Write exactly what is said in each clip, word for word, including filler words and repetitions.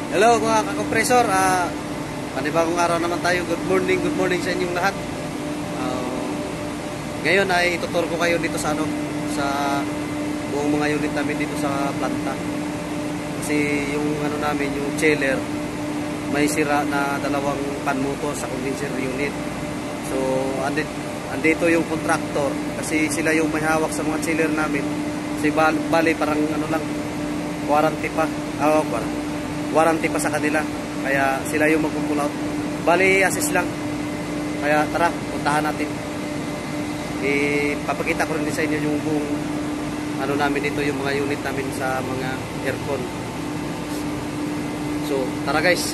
Hello mga kakompresor, uh, panibagong araw naman tayo. Good morning, good morning sa inyong lahat. Uh, ngayon ay ituturo ko kayo dito sa ano, sa buong mga unit namin dito sa planta. Kasi yung ano namin, yung chiller, may sira na dalawang pan motor sa condenser unit. So andito, andito yung contractor kasi sila yung may hawak sa mga chiller namin. Kasi bali parang ano lang, warranty pa. Ah, uh, warranty pa sa kanila, kaya sila yung mag-pull out. Bali assist lang, kaya tara puntahan natin. Ipapakita ko rin din sa inyo yung buong ano namin dito, yung mga unit namin sa mga aircon. So tara guys.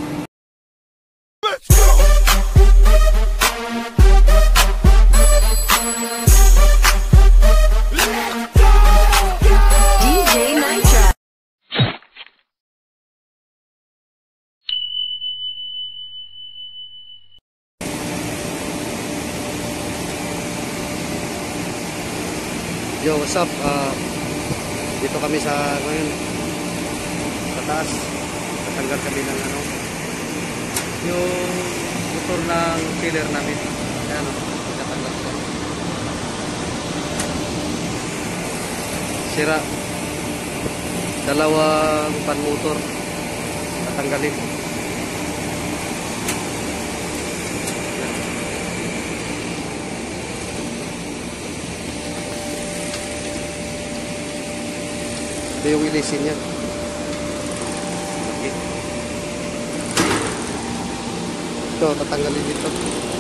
Yo, what's up? Uh, dito kami sa ngayon sa taas. Tatanggal kami ng ano, yung motor ng chiller namin. Ayan o, tatanggal ko. Sira. Dalawang pan motor. Tatanggalin. Ito yung ilisin niya. Okay. Ito, tatanggalin dito.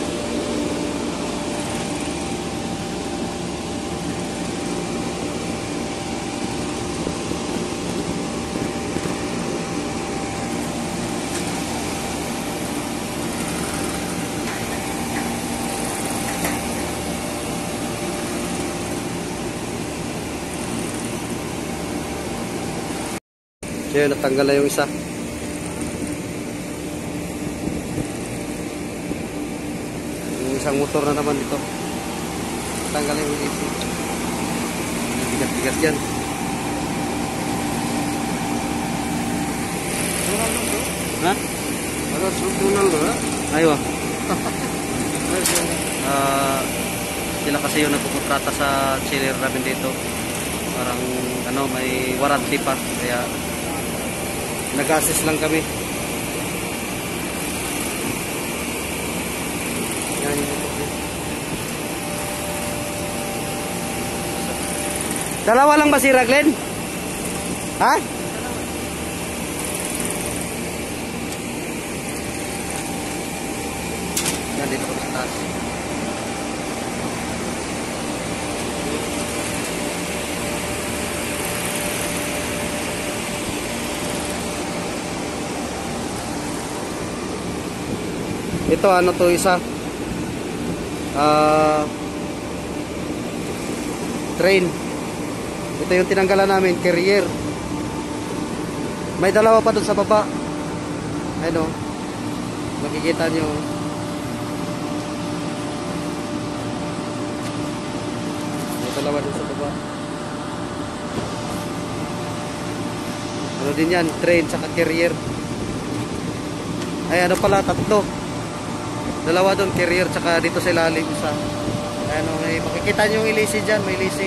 So yun, natanggal na yung isa. Yung isang motor na naman dito. Natanggal na yung A C. Bigat-bigat yan. Ha? Ano sutunan ba? Aywa. uh, sila kasi yung nagpupuntrata sa chiller namin dito. Parang ano, may warranty pa. Kaya nag-assist lang kami. Yan yung dalawa lang ba sira, Glenn? Ha? Yan, dito ko sa taas. Ito ano to, isa uh, train. Ito yung tinanggalan namin, carrier. May dalawa pa dun sa baba. Ano, makikita nyo. May dalawa dun sa baba. Ano din yan, train saka carrier. Ay ano pala, tatlo. Dalawa doon, carrier, tsaka dito sa ilalim isa. Ayan o, may makikita nyo yung ilisi dyan, may ilisi.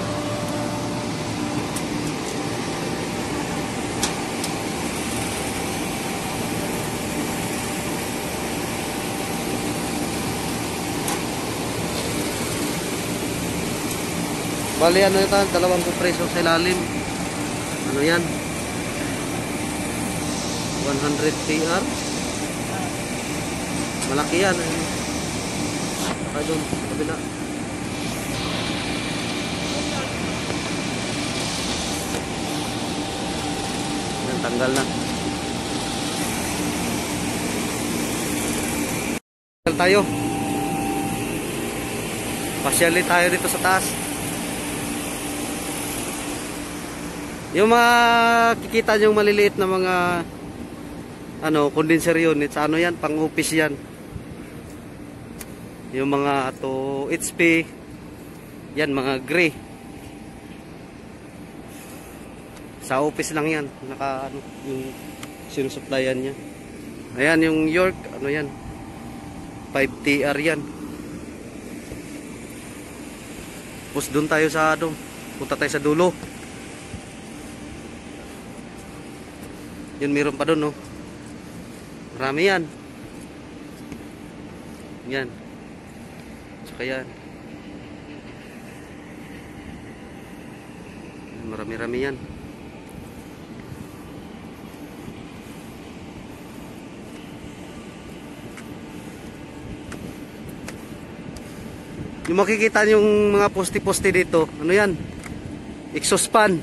Bali ano ito, dalawang kompresor sa ilalim. Ano yan? one hundred T R. Malaki yan. Saka doon, kabila. Yan, tanggal na. Tanggal tayo. Pasyali tayo dito sa taas. Yung mga kikita nyo maliliit na mga ano, condenser units, ano yan, pang office yan. Yung mga to H P, yan mga gray. Sa office lang yan, naka ano, yung Sinusupplyan niya. Ayan yung York, ano yan? five T R yan. Tapos doon tayo sa ano, punta tayo sa dulo. Yun, meron pa doon, no? Marami yan. Yan. Saka yan. Marami-rami yan. Yung makikita yung mga poste-poste dito, ano yan? Exhaust fan.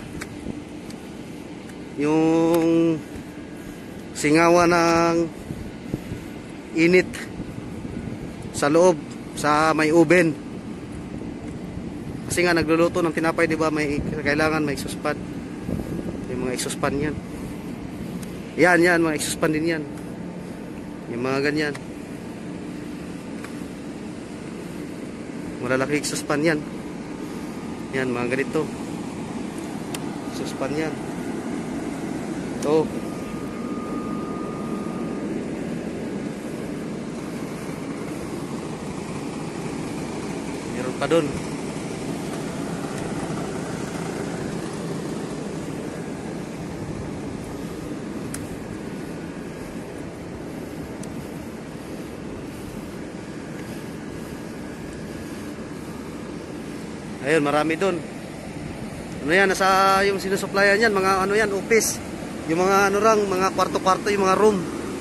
Yung singawa ng init sa loob, sa may oven. Kasi nga nagluluto ng tinapay, di ba? May kailangan may exhaust fan. Yung mga exhaust fan yan. Yan, yan, mga exhaust fan din yan. Yung mga ganyan. Malalaki exhaust fan yan. Yan, mga ganito. Exhaust fan yan. Ito. Meron pa dun. Ayun, marami doon. Ano yan, nasa yung sinusupplyan yan, mga ano yan, office. Yung mga ano rang, mga kwarto-kwarto, yung mga room.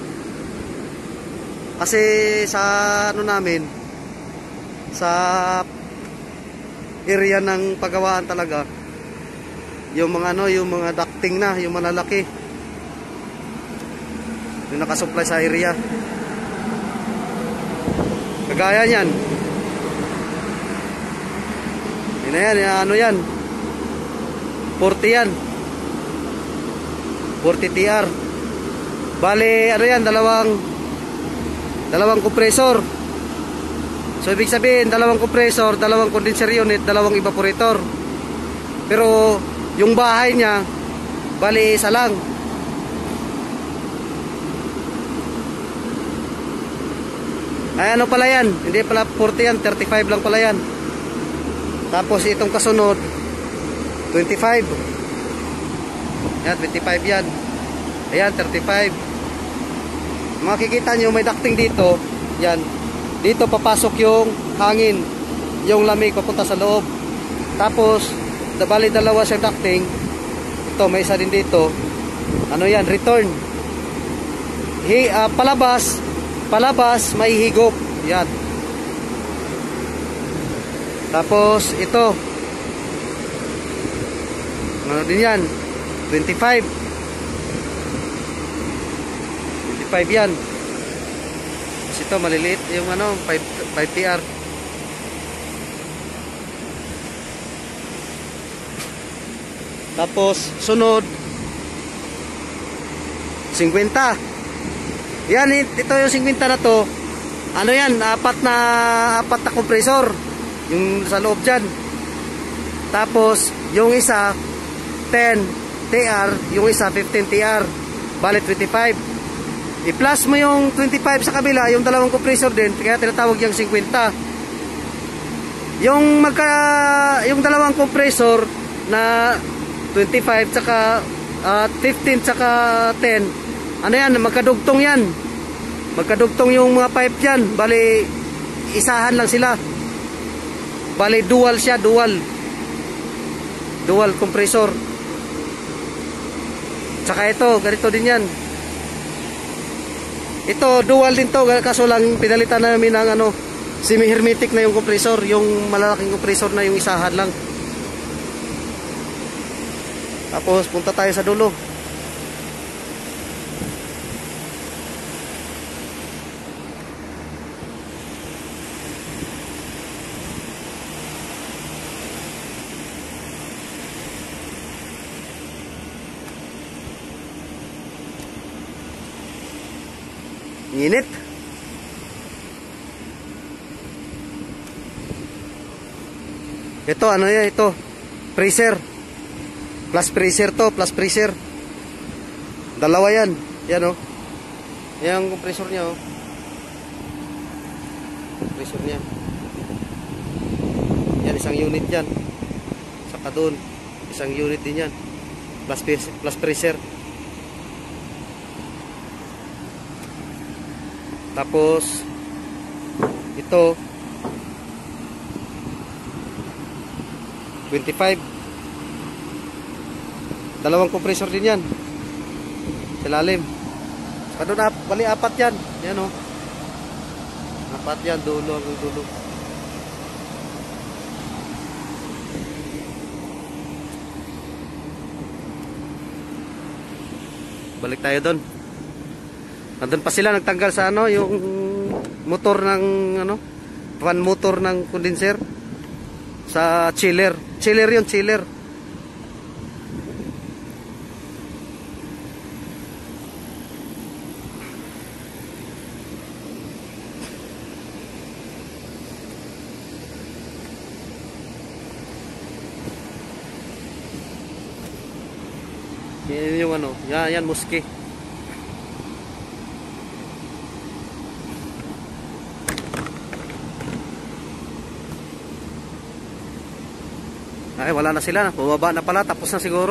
Kasi sa ano namin, sa area ng paggawaan talaga, yung mga ano, yung mga ducting na, yung malalaki. Yung nakasupply sa area. Kagaya niyan. Yan na yan, ano yan, forty yan, forty T R. Bale, ano yan, dalawang dalawang compressor. So ibig sabihin, dalawang compressor, dalawang condenser unit, dalawang evaporator. Pero yung bahay niya, bale isa lang. Ay ano pala yan, hindi pala forty yan, thirty-five lang pala yan. Tapos itong kasunod twenty-five. Yan, twenty-five yan. Ayan, thirty-five. Makikita nyo may ducting dito. Yan. Dito papasok yung hangin, yung lamig papunta sa loob. Tapos bali dalawa siyang ducting. Ito, may isa din dito. Ano yan? Return. Hi, uh, palabas. Palabas, may higop. Yan. Tapos ito, ano din yan, twenty-five. twenty-five yan. Tapos ito maliliit yung ano, five T R. Tapos sunod fifty. Yan, ito yung fifty na to. Ano yan, apat na apat na compressor yung sa loob dyan. Tapos yung isa ten T R, yung isa fifteen T R, bali twenty-five. I-plus mo yung twenty-five sa kabila, yung dalawang compressor din, kaya tinatawag yung fifty. Yung magka yung dalawang compressor na twenty-five tsaka uh, fifteen tsaka ten, ano yan, magkadugtong yan. Magkadugtong yung mga pipe dyan, bali isahan lang sila. Bali dual siya, dual. Dual compressor. Tsaka ito, ganito din yan. Ito, dual din to, kaso lang pinalitan namin ng ano, semi-hermetic na yung compressor, yung malalaking compressor na yung isahan lang. Tapos punta tayo sa dulo. Init. Ito ano yan, ito freezer. Plus freezer to, plus freezer. Dalawa yan. Yan o. Yan ang compressor niya o. Compressor niya. Yan isang unit yan. Saka doon. Isang unit din yan. Plus, plus pressure. Tapos ito twenty-five. Dalawang compressor din yan sa lalim. Saka doon, bali apat yan. Yan o. Apat yan, dulo hanggang dulo. Balik tayo doon. Nandun pa sila, nagtanggal sa ano, yung motor ng ano, fan motor ng condenser sa chiller. Chiller yun, chiller. Yan yung ano, yan, yan muski. Ay, wala na sila. Bumaba na pala. Tapos na siguro.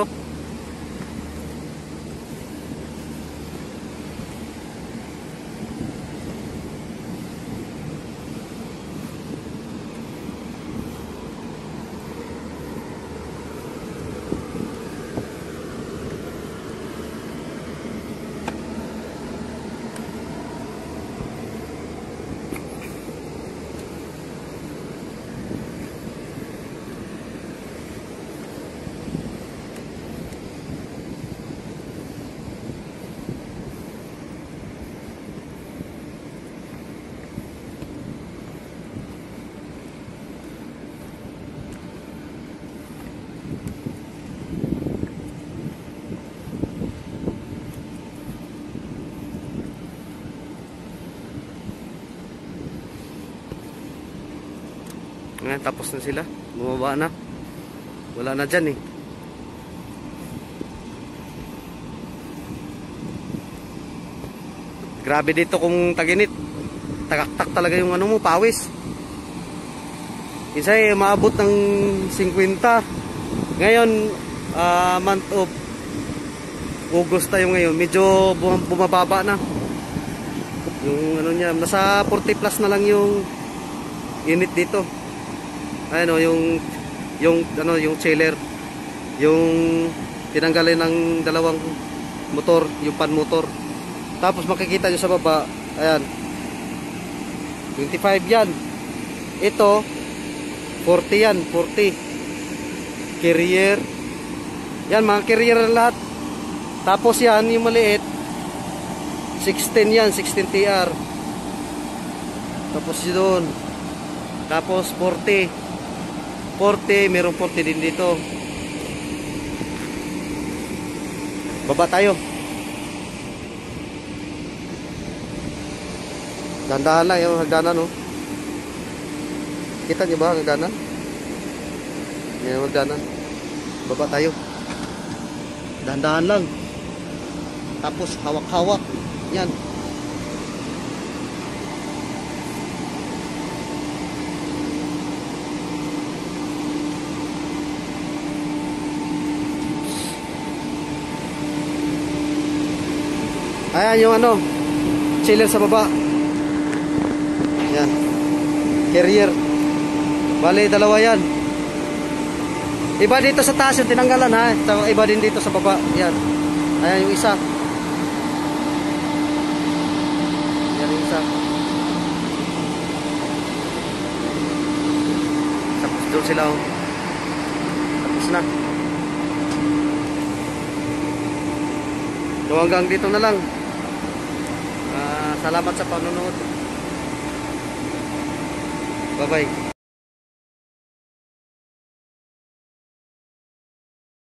Ngayon, tapos na sila. Bumaba na. Wala na dyan eh. Grabe dito kung taginit. Tagaktak talaga yung ano mo, pawis. Isa eh, maabot ng fifty. Ngayon, uh, month of August tayo ngayon. Medyo bumababa na. Yung ano niya, nasa forty plus na lang yung unit dito. Ano yung yung ano yung chiller, yung tinanggalin ng dalawang motor, yung pan motor. Tapos makikita nyo sa baba, ayan, twenty-five yan. Ito forty yan, forty carrier yan, mga carrier lahat. Tapos yan yung maliit sixteen yan, sixteen T R. Tapos yun, tapos forty forty, mayroong forty din dito. Baba tayo. Dandahan lang yung hagdanan, oh. Kita nyo ba hagdanan? Yan yung hagdanan. Baba tayo. Dandahan lang. Tapos hawak-hawak. Yan. Ayan yung ano, chiller sa baba. Yan, carrier. Bali, dalawa yan. Iba dito sa taas yung tinanggalan, ha. Iba din dito sa baba. Yan. Ayan yung isa. Yan yung isa. Tapos doon sila, oh. Tapos na. So hanggang dito na lang. Uh, salamat sa panonood. Bye bye.